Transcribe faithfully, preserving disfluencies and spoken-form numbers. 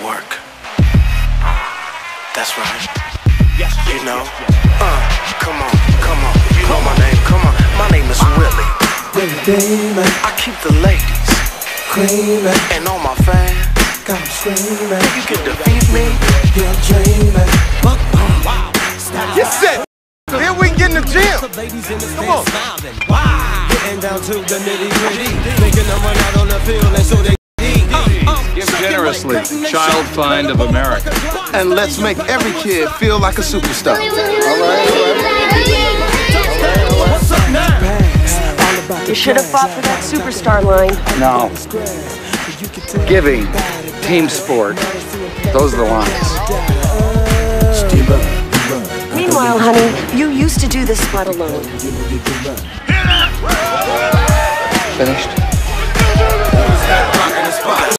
work. That's right. You know? Uh, come on, come on. You know my name, come on. My name is Willie. Baby, I keep the ladies creaming, and all my fans. got 'em screaming. You can defeat me. You're dreaming. Get set. Here we get in the gym. Come on. Getting down to the nitty gritty. Thinking I'm run out on the field and so they Give generously, Child Find of America. And let's make every kid feel like a superstar. You should have fought for that superstar line. No. Giving, team sport, those are the lines. Meanwhile, honey, you used to do this spot alone. Finished?